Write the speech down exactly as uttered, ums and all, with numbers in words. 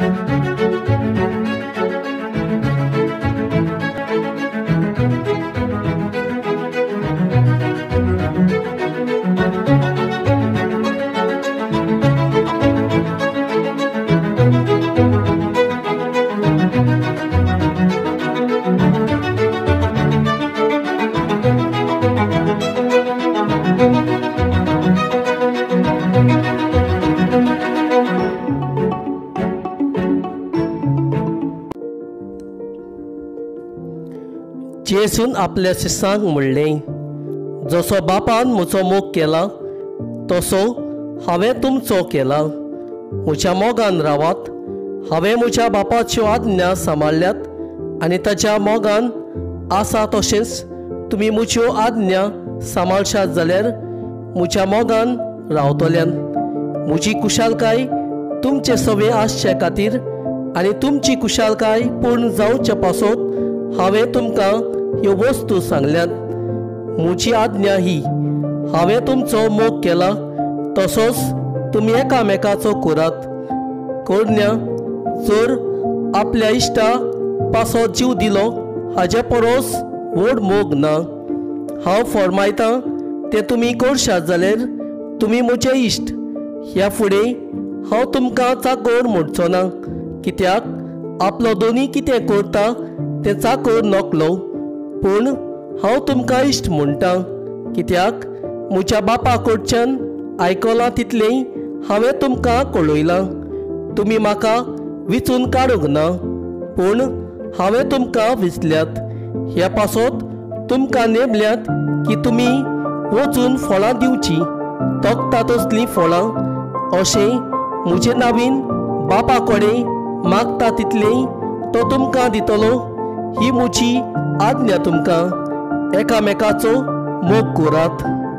जेसून आपल्या शिष्यांक म्हणलें, जसो बापान म्हजो मोग केला तसो हांवें तुमचो केला. म्हज्या मोगान रावात. हांवें म्हज्या बापाच्यो आज्ञा सांबाळल्यात आनी ताच्या मोगान आसा तशेंच तुमी म्हज्यो आज्ञा सांबाळशात जाल्यार म्हज्या मोगान रावतल्यान. म्हजी कुशालकाय तुमचे सवे आसचे खातीर आनी तुमची कुशालकाय पूर्ण जावचे पासत हांवें तुमकां ह्यो वस्तू सांगल्यात. म्हजी आज्ञा ही, हांवें तुमचो मोग केला तसोच तुमी एकामेकाचो करात. कोण्या जर आपल्या इश्टा पासो जीव दिलो हाचे परस व्हड मोग ना. हांव फरमायतां तें तुमी करशात जाल्यार तुमी म्हजे इश्ट. ह्या फुडें हांव तुमकां चाकर म्हणचो ना, कित्याक आपलो दोनी कितें करता तें चाकर नकलो. पूण हांव तुमकां इश्ट म्हणटा, कित्याक म्हज्या बापा कडच्यान आयकलां तितलें हांवें तुमकां कळयलां. तुमी म्हाका विचून काडूंक ना, पूण हांवें तुमकां विचल्यात. ह्या पासत तुमकां नेमल्यात की तुमी वचून फळां दिवची, तोखता तसलीं फळां. अशें म्हजे नांवीन बापा कडेन मागता तितलें तो तुमकां दितलो. ही म्हजी आज्ञा तुमकां, एकामेकाचो मोग करात.